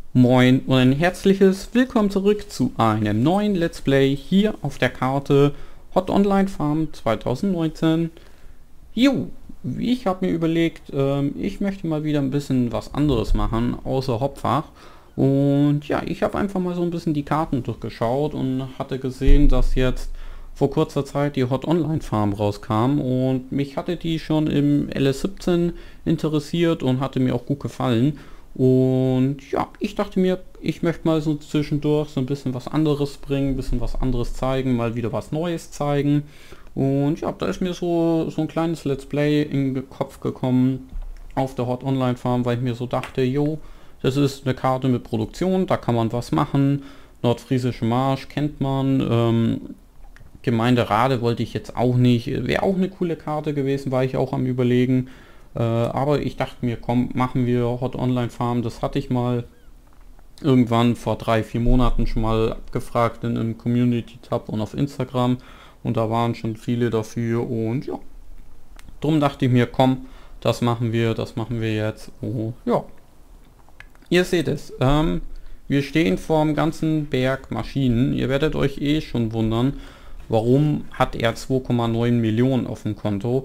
Moin und ein herzliches Willkommen zurück zu einem neuen Let's Play hier auf der Karte Hot Online Farm 2019. Jo, ich habe mir überlegt, ich möchte mal wieder ein bisschen was anderes machen, außer Hopfach. Und ja, ich habe einfach mal so ein bisschen die Karten durchgeschaut und hatte gesehen, dass jetzt vor kurzer Zeit die Hot Online Farm rauskam und mich hatte die schon im LS17 interessiert und hatte mir auch gut gefallen. Und ja, ich dachte mir, ich möchte mal so zwischendurch so ein bisschen was anderes bringen, ein bisschen was anderes zeigen, mal wieder was Neues zeigen. Und ja, da ist mir so ein kleines Let's Play in den Kopf gekommen auf der Hot Online Farm, weil ich mir so dachte, jo, das ist eine Karte mit Produktion, da kann man was machen. Nordfriesische Marsch kennt man. Gemeinde Rade wollte ich jetzt auch nicht, wäre auch eine coole Karte gewesen, war ich auch am Überlegen. Aber ich dachte mir, komm, machen wir Hot Online Farm. Das hatte ich mal irgendwann vor 3-4 Monaten schon mal abgefragt in einem Community Tab und auf Instagram. Und da waren schon viele dafür. Und ja, drum dachte ich mir, komm, das machen wir jetzt. Oh, ja, ihr seht es. Wir stehen vor dem ganzen Berg Maschinen. Ihr werdet euch eh schon wundern, warum hat er 2,9 Millionen auf dem Konto.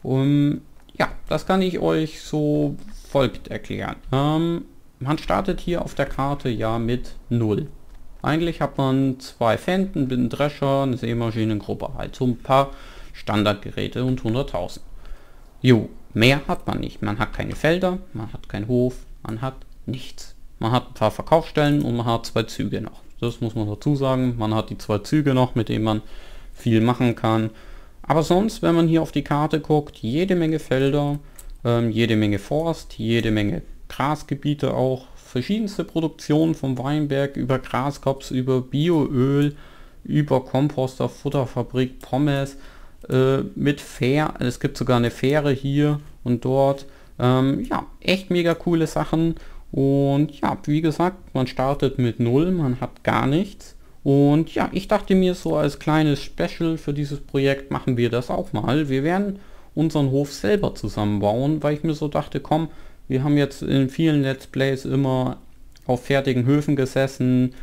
Ja, das kann ich euch so folgt erklären. Man startet hier auf der Karte ja mit 0. Eigentlich hat man 2 Fenton, einen Drescher, eine Sämaschinengruppe, halt so ein paar Standardgeräte und 100.000. Jo, mehr hat man nicht. Man hat keine Felder, man hat keinen Hof, man hat nichts. Man hat ein paar Verkaufsstellen und man hat 2 Züge noch. Das muss man dazu sagen. Man hat die 2 Züge noch, mit denen man viel machen kann. Aber sonst, wenn man hier auf die Karte guckt, jede Menge Felder, jede Menge Forst, jede Menge Grasgebiete auch, verschiedenste Produktionen vom Weinberg über Graskops, über Bioöl, über Komposter, Futterfabrik, Pommes, mit Fähr, es gibt sogar eine Fähre hier und dort. Ja, echt mega coole Sachen. Und ja, wie gesagt, man startet mit 0, man hat gar nichts. Und ja, ich dachte mir so als kleines Special für dieses Projekt machen wir das auch mal. Wir werden unseren Hof selber zusammenbauen, weil ich mir so dachte, komm, wir haben jetzt in vielen Let's Plays immer auf fertigen Höfen gesessen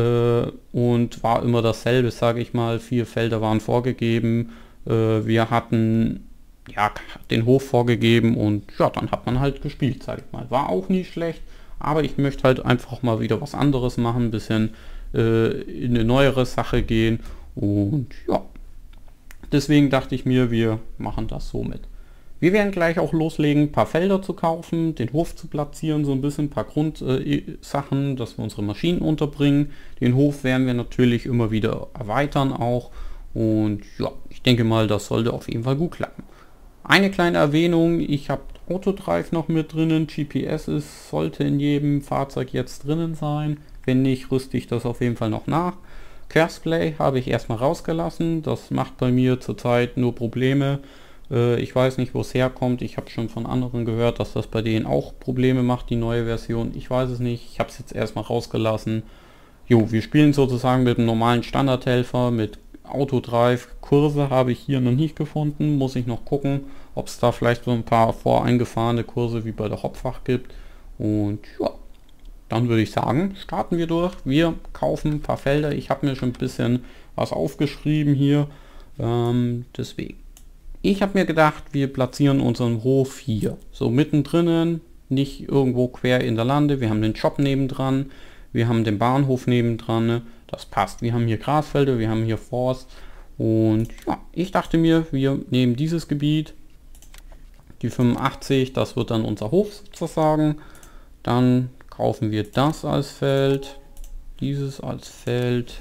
und war immer dasselbe, sage ich mal. 4 Felder waren vorgegeben. Wir hatten ja den Hof vorgegeben und ja, dann hat man halt gespielt, sage ich mal. War auch nie schlecht, aber ich möchte halt einfach mal wieder was anderes machen, ein bisschen in eine neuere Sache gehen und ja, deswegen dachte ich mir, wir machen das so mit. Wir werden gleich auch loslegen, ein paar Felder zu kaufen, den Hof zu platzieren, so ein bisschen ein paar Grundsachen, dass wir unsere Maschinen unterbringen. Den Hof werden wir natürlich immer wieder erweitern auch und ja, ich denke mal, das sollte auf jeden Fall gut klappen. Eine kleine Erwähnung, ich habe Autodrive noch mit drinnen, GPS sollte in jedem Fahrzeug jetzt drinnen sein. Wenn nicht, rüste ich das auf jeden Fall noch nach. Curseplay habe ich erstmal rausgelassen. Das macht bei mir zurzeit nur Probleme. Ich weiß nicht, wo es herkommt. Ich habe schon von anderen gehört, dass das bei denen auch Probleme macht, die neue Version. Ich weiß es nicht. Ich habe es jetzt erstmal rausgelassen. Jo, wir spielen sozusagen mit einem normalen Standardhelfer, mit Autodrive. Kurse habe ich hier noch nicht gefunden. Muss ich noch gucken, ob es da vielleicht so ein paar voreingefahrene Kurse wie bei der Hopfach gibt. Und ja, dann würde ich sagen, starten wir durch. Wir kaufen ein paar Felder. Ich habe mir schon ein bisschen was aufgeschrieben hier. Deswegen. Ich habe mir gedacht, wir platzieren unseren Hof hier. So mittendrin, nicht irgendwo quer in der Lande. Wir haben den Shop nebendran. Wir haben den Bahnhof nebendran. Das passt. Wir haben hier Grasfelder, wir haben hier Forst. Und ja, ich dachte mir, wir nehmen dieses Gebiet. Die 85, das wird dann unser Hof sozusagen. Dann kaufen wir das als Feld, dieses als Feld,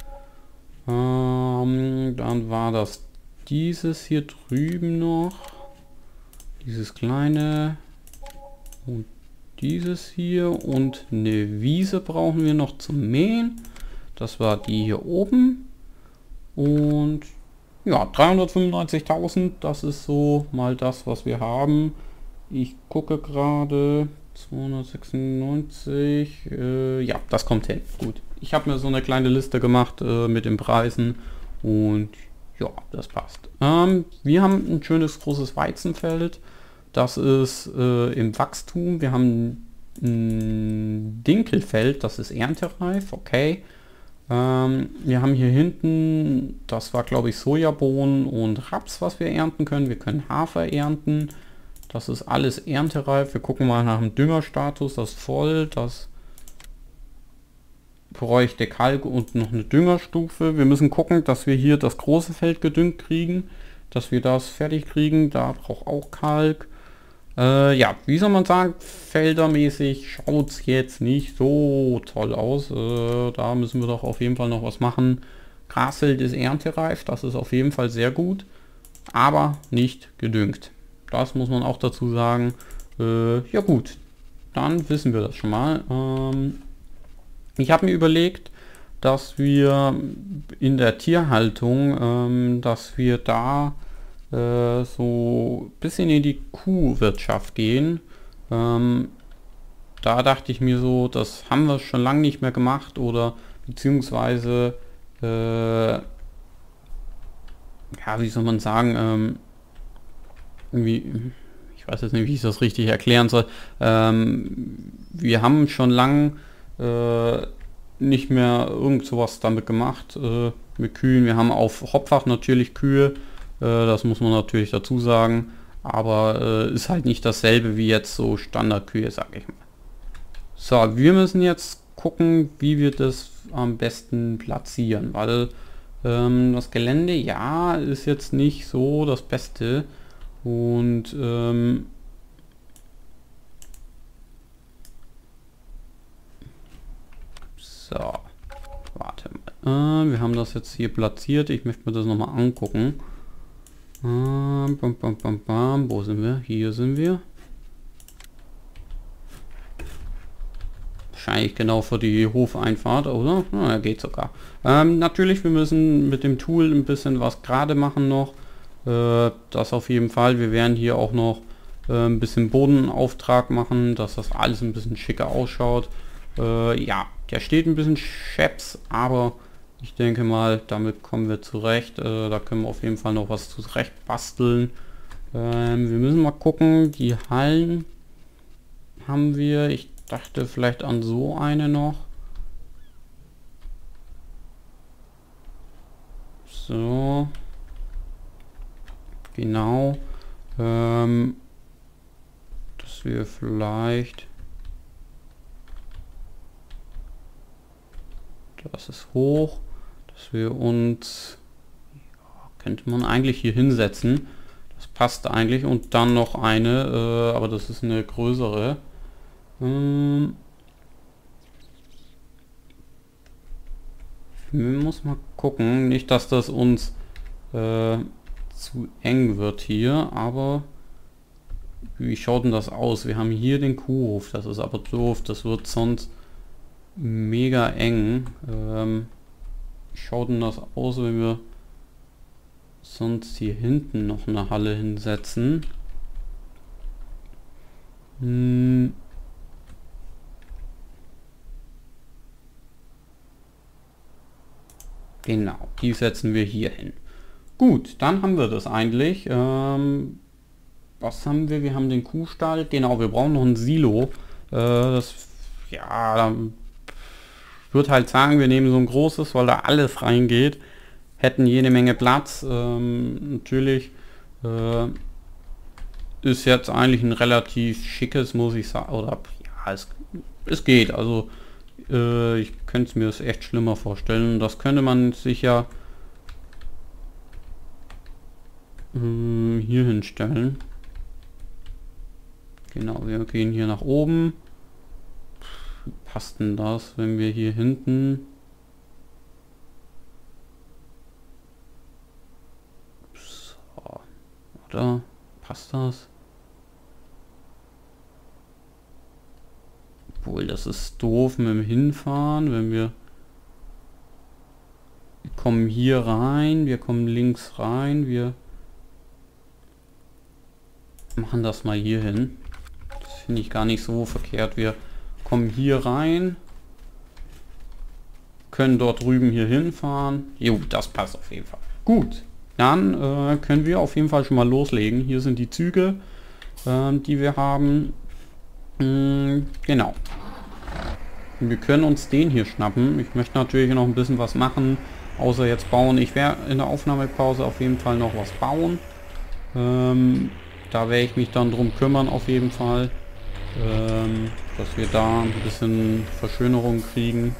dann war das dieses hier drüben noch, dieses kleine und dieses hier und eine Wiese brauchen wir noch zum Mähen, das war die hier oben und ja, 395.000, das ist so mal das, was wir haben. Ich gucke gerade, 296, ja, das kommt hin. Gut, ich habe mir so eine kleine Liste gemacht mit den Preisen und ja, das passt. Wir haben ein schönes großes Weizenfeld, das ist im Wachstum. Wir haben Dinkelfeld, das ist erntereif, okay. Wir haben hier hinten, das war glaube ich Sojabohnen und Raps, was wir ernten können. Wir können Hafer ernten. Das ist alles erntereif. Wir gucken mal nach dem Düngerstatus. Das ist voll. Das bräuchte Kalk und noch eine Düngerstufe. Wir müssen gucken, dass wir hier das große Feld gedüngt kriegen. Dass wir das fertig kriegen. Da braucht auch Kalk. Ja, wie soll man sagen, feldermäßig schaut es jetzt nicht so toll aus. Da müssen wir doch auf jeden Fall noch was machen. Grasfeld ist erntereif, das ist auf jeden Fall sehr gut, aber nicht gedüngt. Das muss man auch dazu sagen. Ja gut, dann wissen wir das schon mal. Ich habe mir überlegt, dass wir in der Tierhaltung, dass wir da so ein bisschen in die Kuhwirtschaft gehen. Da dachte ich mir so, das haben wir schon lange nicht mehr gemacht oder beziehungsweise ja, wie soll man sagen, irgendwie, ich weiß jetzt nicht, wie ich das richtig erklären soll. Wir haben schon lange nicht mehr irgend sowas damit gemacht mit Kühen. Wir haben auf Hopfach natürlich Kühe. Das muss man natürlich dazu sagen, aber ist halt nicht dasselbe wie jetzt so Standardkühe, sag ich mal. So, wir müssen jetzt gucken, wie wir das am besten platzieren, weil das Gelände, ja, ist jetzt nicht so das Beste und so, warte mal. Wir haben das jetzt hier platziert. Ich möchte mir das nochmal angucken. Wo sind wir? Hier sind wir. Wahrscheinlich genau vor die Hofeinfahrt, oder? Ja, geht sogar. Natürlich, wir müssen mit dem Tool ein bisschen was gerade machen noch. Das auf jeden Fall. Wir werden hier auch noch ein bisschen Bodenauftrag machen, dass das alles ein bisschen schicker ausschaut. Ja, der steht ein bisschen scheps, aber ich denke mal, damit kommen wir zurecht. Da können wir auf jeden Fall noch was zurecht basteln. Wir müssen mal gucken, die Hallen haben wir. Ich dachte vielleicht an so eine noch. So. Genau. Dass wir vielleicht... Das ist hoch. Dass wir uns... Ja, könnte man eigentlich hier hinsetzen. Das passt eigentlich. Und dann noch eine, aber das ist eine größere. Muss mal gucken. Nicht, dass das uns zu eng wird hier, aber wie schaut denn das aus? Wir haben hier den Kuhhof, das ist aber doof, das wird sonst mega eng. Wie schaut denn das aus, wenn wir sonst hier hinten noch eine Halle hinsetzen? Genau, die setzen wir hier hin. Gut, dann haben wir das eigentlich. Was haben wir? Wir haben den Kuhstall. Genau, wir brauchen noch ein Silo. Das, ja, dann würde halt sagen, wir nehmen so ein großes, weil da alles reingeht. Hätten jede Menge Platz. Natürlich ist jetzt eigentlich ein relativ schickes, muss ich sagen. Oder ja, es geht. Also ich könnte es mir das echt schlimmer vorstellen. Das könnte man sich ja hier hinstellen. Genau, wir gehen hier nach oben. Wie passt denn das, wenn wir hier hinten... So, oder? Passt das? Obwohl, das ist doof mit dem Hinfahren, wenn wir kommen hier rein, wir kommen links rein, wir machen das mal hier hin. Das finde ich gar nicht so verkehrt. Wir kommen hier rein, können dort drüben hier hinfahren. Jo, das passt auf jeden Fall. Gut, dann können wir auf jeden Fall schon mal loslegen. Hier sind die Züge, die wir haben. Genau. Wir können uns den hier schnappen. Ich möchte natürlich noch ein bisschen was machen, außer jetzt bauen. Ich werde in der Aufnahmepause auf jeden Fall noch was bauen. Da werde ich mich dann drum kümmern auf jeden Fall, dass wir da ein bisschen Verschönerung kriegen.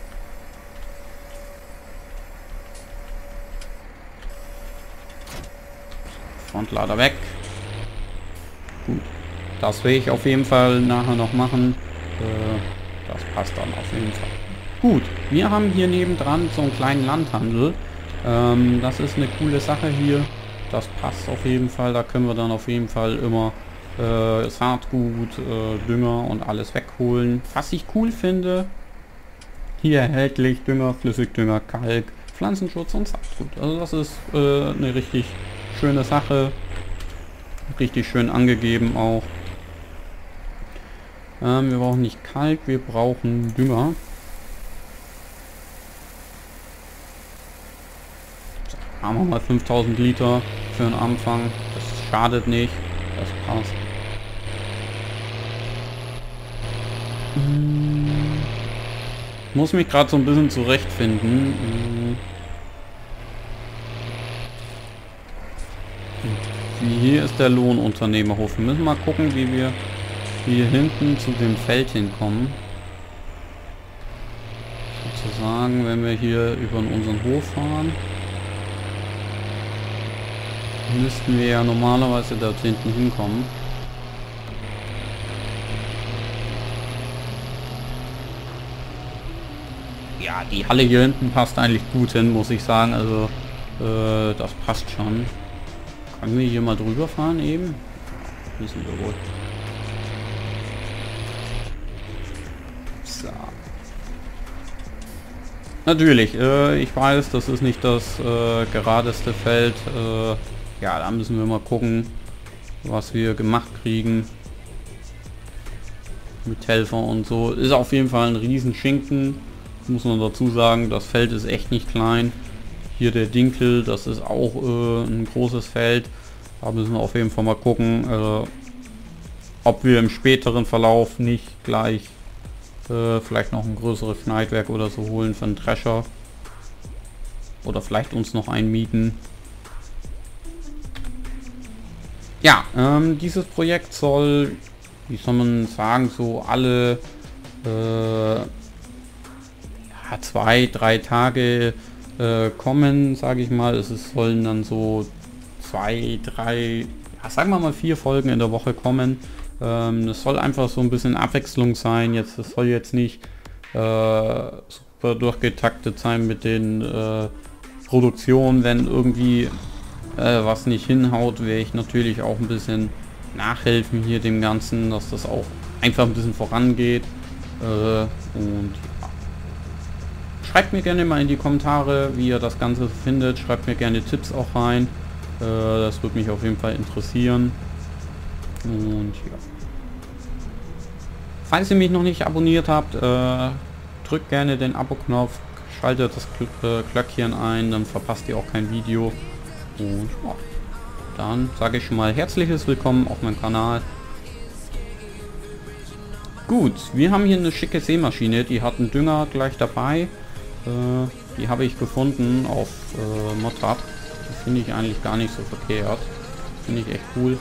Frontlader weg. Gut. Das werde ich auf jeden Fall nachher noch machen. Das passt dann auf jeden Fall. Gut, wir haben hier nebendran so einen kleinen Landhandel. Das ist eine coole Sache hier. Das passt auf jeden Fall. Da können wir dann auf jeden Fall immer Saatgut, Dünger und alles wegholen. Was ich cool finde, hier erhältlich Dünger, Flüssigdünger, Kalk, Pflanzenschutz und Saatgut. Also das ist eine richtig schöne Sache. Richtig schön angegeben auch. Wir brauchen nicht Kalk, wir brauchen Dünger. So, haben wir mal 5000 Liter für den Anfang. Das schadet nicht. Das passt. Muss mich gerade so ein bisschen zurechtfinden. Hier ist der Lohnunternehmerhof. Wir müssen mal gucken, wie wir hier hinten zu dem Feld hinkommen. Sozusagen, wenn wir hier über unseren Hof fahren, müssten wir ja normalerweise dort hinten hinkommen. Ja, die Halle hier hinten passt eigentlich gut hin, muss ich sagen. Also das passt schon. Können wir hier mal drüber fahren eben? Müssen wir wohl. So. Natürlich, ich weiß, das ist nicht das geradeste Feld. Ja, da müssen wir mal gucken, was wir gemacht kriegen. Mit Helfer und so. Ist auf jeden Fall ein riesen Schinken. Muss man dazu sagen, das Feld ist echt nicht klein. Hier der Dinkel, das ist auch ein großes Feld. Da müssen wir auf jeden Fall mal gucken, ob wir im späteren Verlauf nicht gleich vielleicht noch ein größeres Schneidwerk oder so holen für einen Drescher. Oder vielleicht uns noch einen mieten. Ja, dieses Projekt soll, wie soll man sagen, so alle 2-3 Tage kommen, sage ich mal. Sollen dann so 2-3, ja, sagen wir mal 4 Folgen in der Woche kommen. Es soll einfach so ein bisschen Abwechslung sein. Jetzt, es soll jetzt nicht super durchgetaktet sein mit den Produktionen. Wenn irgendwie was nicht hinhaut, werde ich natürlich auch ein bisschen nachhelfen hier dem Ganzen, dass das auch einfach ein bisschen vorangeht. Und ja. Schreibt mir gerne mal in die Kommentare, wie ihr das Ganze findet. Schreibt mir gerne Tipps auch rein. Das würde mich auf jeden Fall interessieren. Und ja. Falls ihr mich noch nicht abonniert habt, drückt gerne den Abo-Knopf, schaltet das Glöckchen ein, dann verpasst ihr auch kein Video. Und ja, dann sage ich schon mal herzliches Willkommen auf meinem Kanal. Gut, wir haben hier eine schicke Sämaschine, die hat einen Dünger gleich dabei. Die habe ich gefunden auf Moddab. Die finde ich eigentlich gar nicht so verkehrt. Finde ich echt cool.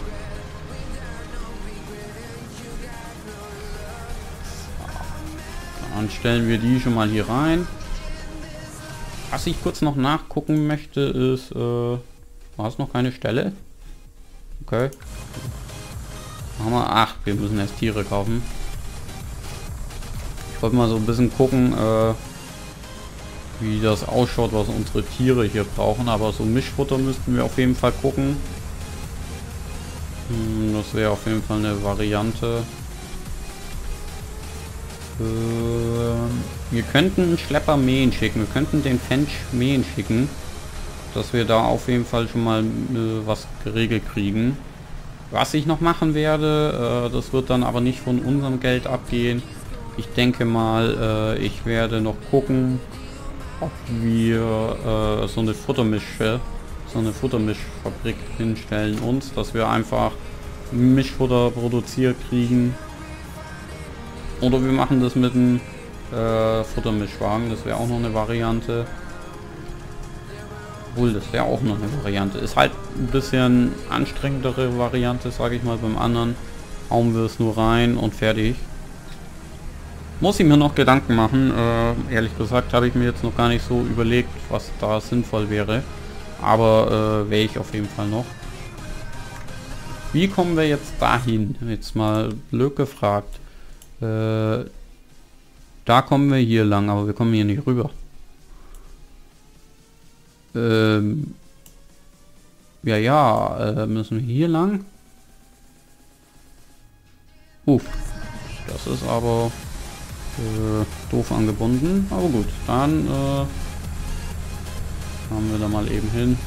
Dann stellen wir die schon mal hier rein. Was ich kurz noch nachgucken möchte ist, war es noch keine Stelle? Okay. Haben wir, ach, wir müssen erst Tiere kaufen. Ich wollte mal so ein bisschen gucken, wie das ausschaut, was unsere Tiere hier brauchen, aber so Mischfutter müssten wir auf jeden Fall gucken. Das wäre auf jeden Fall eine Variante. Wir könnten einen Schlepper mähen schicken, wir könnten den Fench mähen schicken, dass wir da auf jeden Fall schon mal was geregelt kriegen. Was ich noch machen werde, das wird dann aber nicht von unserem Geld abgehen. Ich denke mal, ich werde noch gucken, ob wir so eine Futtermischfabrik hinstellen uns, dass wir einfach Mischfutter produziert kriegen Oder wir machen das mit dem Futtermischwagen, das wäre auch noch eine Variante. Obwohl, das wäre auch noch eine Variante. Ist halt ein bisschen anstrengendere Variante, sage ich mal. Beim anderen hauen wir es nur rein und fertig. Muss ich mir noch Gedanken machen. Ehrlich gesagt habe ich mir jetzt noch gar nicht so überlegt, was da sinnvoll wäre. Aber wäre ich auf jeden Fall noch. Wie kommen wir jetzt dahin? Jetzt mal blöd gefragt. Da kommen wir hier lang, aber wir kommen hier nicht rüber. Müssen wir hier lang? Das ist aber doof angebunden. Aber gut, dann fahren wir da mal eben hin.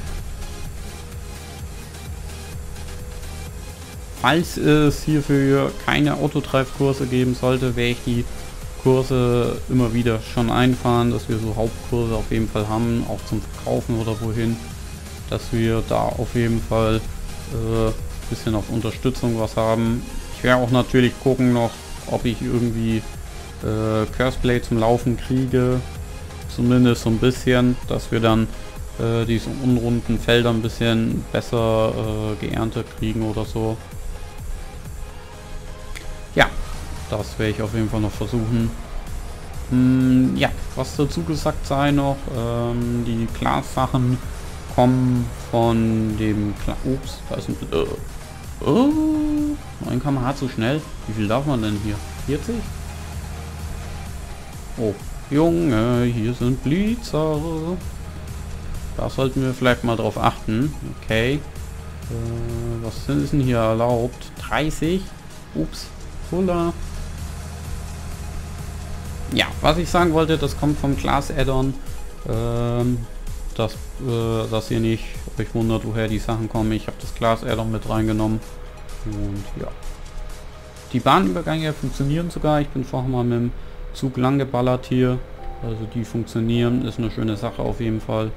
Falls es hierfür keine Autotreibkurse geben sollte, werde ich die Kurse immer wieder schon einfahren, dass wir so Hauptkurse auf jeden Fall haben, auch zum Verkaufen oder wohin, dass wir da auf jeden Fall bisschen auf Unterstützung was haben. Ich werde auch natürlich gucken noch, ob ich irgendwie Curseplay zum Laufen kriege, zumindest so ein bisschen, dass wir dann diese unrunden Felder ein bisschen besser geerntet kriegen oder so. Ja, das werde ich auf jeden Fall noch versuchen. Ja, was dazu gesagt sei noch, die Glas-Sachen kommen von dem Ups, da ist ein 9 km/h zu schnell. Wie viel darf man denn hier? 40? Oh, Junge, hier sind Blitzer. Da sollten wir vielleicht mal drauf achten. Okay. Was ist denn hier erlaubt? 30? Ups. Fuller. Ja, was ich sagen wollte, das kommt vom Glas-Addon. Dass ihr nicht euch wundert, woher die Sachen kommen. Ich habe das Glas-Addon mit reingenommen. Und ja. Die Bahnübergänge funktionieren sogar. Ich bin vorher mal mit dem Zug lang geballert hier. Also die funktionieren. Ist eine schöne Sache auf jeden Fall.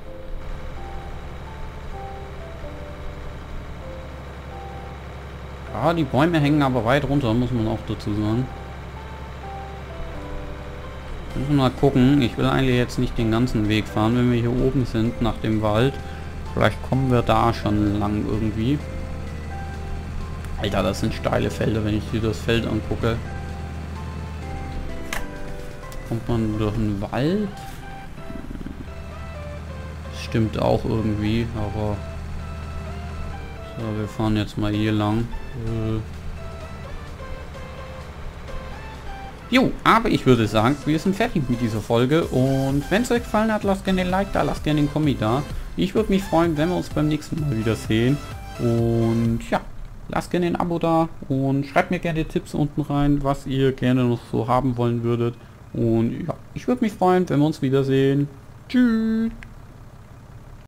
Ah, die Bäume hängen aber weit runter, muss man auch dazu sagen. Müssen wir mal gucken. Ich will eigentlich jetzt nicht den ganzen Weg fahren, wenn wir hier oben sind, nach dem Wald. Vielleicht kommen wir da schon lang irgendwie. Alter, das sind steile Felder, wenn ich hier das Feld angucke. Kommt man durch den Wald? Stimmt auch irgendwie, aber... So, wir fahren jetzt mal hier lang. Jo, aber ich würde sagen, wir sind fertig mit dieser Folge und wenn es euch gefallen hat, lasst gerne ein Like da, lasst gerne einen Kommi da. Ich würde mich freuen, wenn wir uns beim nächsten Mal wieder sehen und ja, lasst gerne ein Abo da und schreibt mir gerne Tipps unten rein, was ihr gerne noch so haben wollen würdet und ja, ich würde mich freuen, wenn wir uns wiedersehen. Tschüss!